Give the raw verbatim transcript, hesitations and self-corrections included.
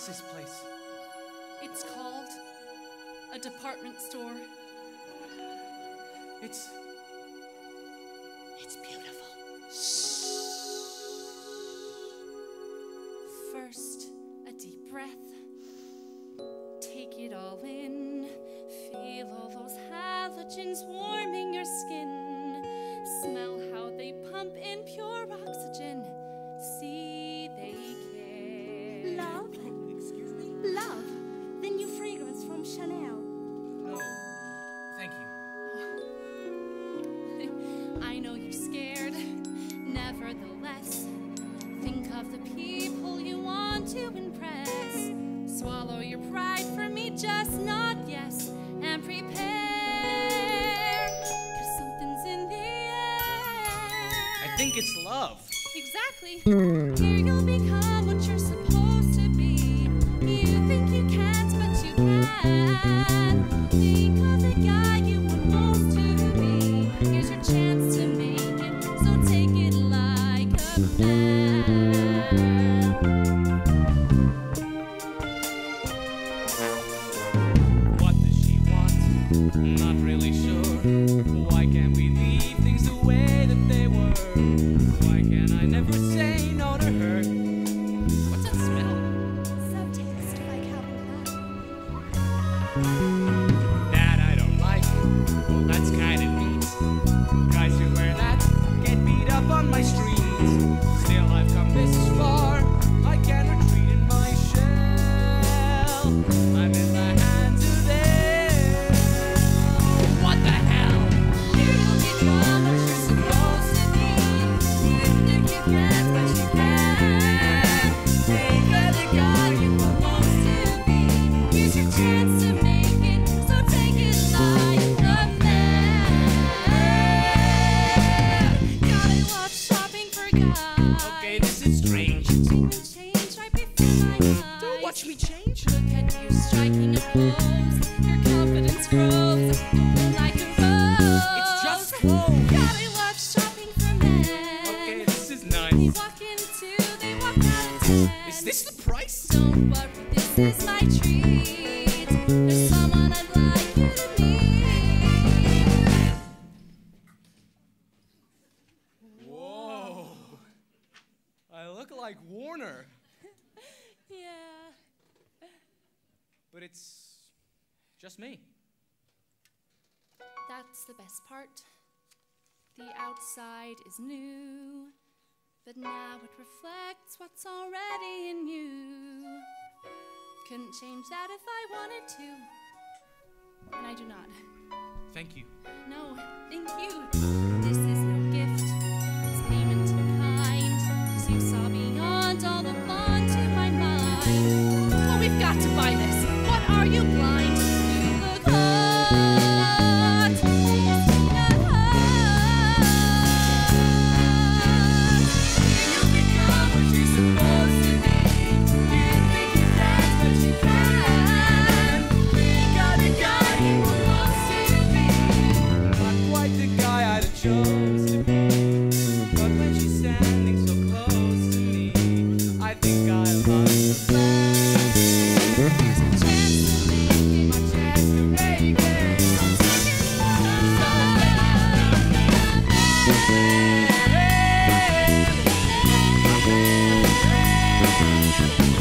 this place? It's called a department store. It's... It's beautiful. First, a deep breath. Take it all in. Feel all those halogens warming your skin. Smell how they pump in pure oxygen. See they care. Love? Excuse me? Love? The new fragrance from Chanel. No. Thank you. I know you're scared. Nevertheless, think of the people you want to impress. Swallow your pride for me, just nod yes, and prepare. Cause something's in the air. I think it's love. Exactly. Here you'll become what you're supposed to be. You think you can't, but you can. Think of the guy you want most to be. Here's your chance to make it, so take it like a man. What does she want? Not really sure. Why can't we leave things the way that they were? Why can't I never say no to her? What's that smell? Subtext by Calvin That I don't like. Well, that's kind of neat. Guys who wear that get beat up on my streets. Still, I've come this far. I can't retreat in my shell. I'm in the hands of them. What the hell? Here you'll become what you're supposed to be. You think you can't, but you can. Think of the guy you want most to be. Here's your chance to make it, so take it like a man. Gotta love shopping for guys. Okay, this is strange. Change right before my eyes. Don't watch me change. Look at you striking a pose. Your confidence grows. Open like a rose. It's just clothes. Gotta love shopping for men. Okay, this is They nice. walk in two, they walk out in ten. Is this the price? Don't worry, this is my treat. There's someone I'd like you to meet. Whoa. I look like Warner. Yeah. But it's just me. That's the best part. The outside is new, but now it reflects what's already in you. Couldn't change that if I wanted to, and I do not. Thank you. No, thank you. This is no gift, it's payment in kind, 'cause you saw beyond all the fun to my mind. Oh, we've got to buy this. What are you, blind? You look hot. Christina hot. You'll become what you're supposed to be. You think you can't, but you can. Think of the guy you want most to be. Not quite the guy I'd have chose to be. But when she's standing so close to me, I think I love her best. Here's a chance to make it. My chance to make it. Take it like a man.